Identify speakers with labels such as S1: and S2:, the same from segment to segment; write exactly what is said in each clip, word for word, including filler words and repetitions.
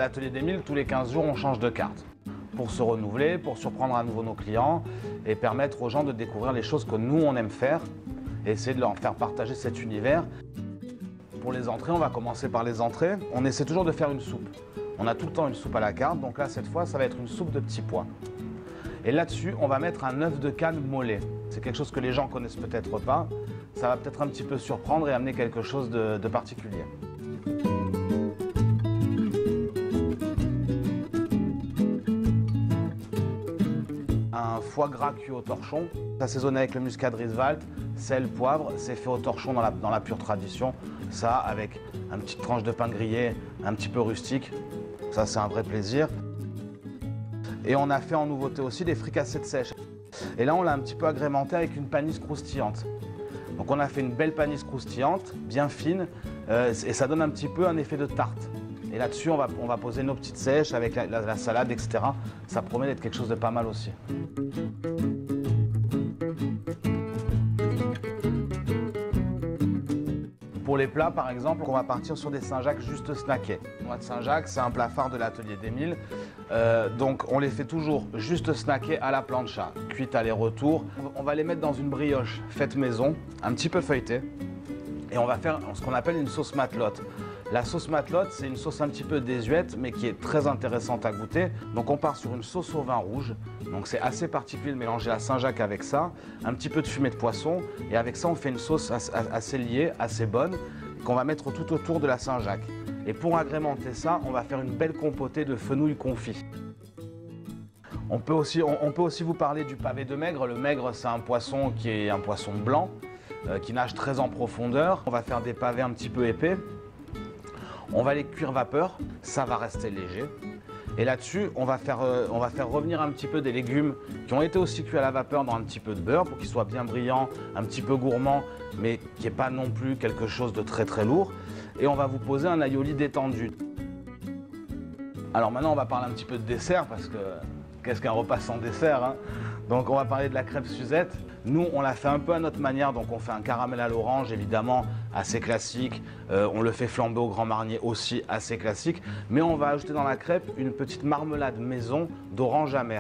S1: l'atelier d'Émile, tous les quinze jours, on change de carte pour se renouveler, pour surprendre à nouveau nos clients et permettre aux gens de découvrir les choses que nous, on aime faire et essayer de leur faire partager cet univers. Pour les entrées, on va commencer par les entrées. On essaie toujours de faire une soupe. On a tout le temps une soupe à la carte, donc là, cette fois, ça va être une soupe de petits pois. Et là-dessus, on va mettre un œuf de Cannes mollet. C'est quelque chose que les gens connaissent peut-être pas. Ça va peut-être un petit peu surprendre et amener quelque chose de, de particulier. Un foie gras cuit au torchon, assaisonné avec le muscat de Rieswald, sel, poivre, c'est fait au torchon dans la, dans la pure tradition. Ça, avec une petite tranche de pain grillé, un petit peu rustique, ça c'est un vrai plaisir. Et on a fait en nouveauté aussi des fricassées de sèche. Et là, on l'a un petit peu agrémenté avec une panisse croustillante. Donc on a fait une belle panisse croustillante, bien fine, euh, et ça donne un petit peu un effet de tarte. Et là-dessus, on va, on va poser nos petites sèches avec la, la, la salade, et cetera. Ça promet d'être quelque chose de pas mal aussi. Pour les plats, par exemple, on va partir sur des Saint-Jacques juste snackés. Le noix de Saint-Jacques, c'est un plat phare de l'atelier d'Émile. Euh, donc on les fait toujours juste snackés à la plancha, cuites aller-retour. On va les mettre dans une brioche faite maison, un petit peu feuilletée. Et on va faire ce qu'on appelle une sauce matelote. La sauce matelote, c'est une sauce un petit peu désuète, mais qui est très intéressante à goûter. Donc on part sur une sauce au vin rouge. Donc c'est assez particulier de mélanger la Saint-Jacques avec ça. Un petit peu de fumée de poisson. Et avec ça, on fait une sauce assez liée, assez bonne, qu'on va mettre tout autour de la Saint-Jacques. Et pour agrémenter ça, on va faire une belle compotée de fenouil confit. On peut aussi, on, on peut aussi vous parler du pavé de maigre. Le maigre, c'est un poisson qui est un poisson blanc, euh, qui nage très en profondeur. On va faire des pavés un petit peu épais. On va les cuire vapeur, ça va rester léger. Et là-dessus, on va faire, euh, on va faire revenir un petit peu des légumes qui ont été aussi cuits à la vapeur dans un petit peu de beurre pour qu'ils soient bien brillants, un petit peu gourmands, mais qui n'est pas non plus quelque chose de très très lourd. Et on va vous poser un aioli détendu. Alors maintenant, on va parler un petit peu de dessert parce que qu'est-ce qu'un repas sans dessert, hein? Donc on va parler de la crêpe Suzette. Nous, on l'a fait un peu à notre manière, donc on fait un caramel à l'orange, évidemment, assez classique. Euh, on le fait flamber au Grand Marnier aussi, assez classique. Mais on va ajouter dans la crêpe une petite marmelade maison d'orange amère.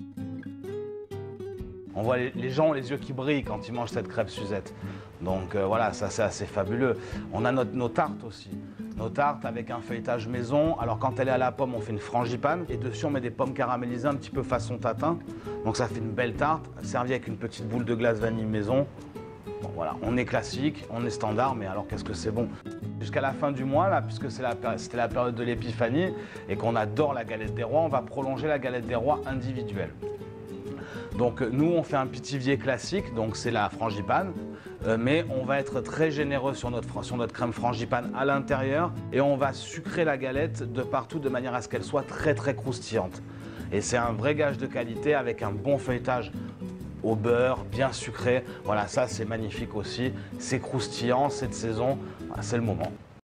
S1: On voit les, les gens ont les yeux qui brillent quand ils mangent cette crêpe Suzette. Donc euh, voilà, ça c'est assez fabuleux. On a notre, nos tartes aussi. Nos tartes avec un feuilletage maison. Alors quand elle est à la pomme, on fait une frangipane. Et dessus, on met des pommes caramélisées un petit peu façon tatin. Donc ça fait une belle tarte, servie avec une petite boule de glace vanille maison. Bon voilà, on est classique, on est standard, mais alors qu'est-ce que c'est bon. Jusqu'à la fin du mois, là, puisque c'était la, la période de l'épiphanie et qu'on adore la galette des rois, on va prolonger la galette des rois individuelle. Donc nous, on fait un pitivier classique, donc c'est la frangipane, euh, mais on va être très généreux sur notre, sur notre crème frangipane à l'intérieur et on va sucrer la galette de partout de manière à ce qu'elle soit très très croustillante. Et c'est un vrai gage de qualité avec un bon feuilletage au beurre, bien sucré. Voilà, ça c'est magnifique aussi, c'est croustillant, c'est de saison, c'est le moment.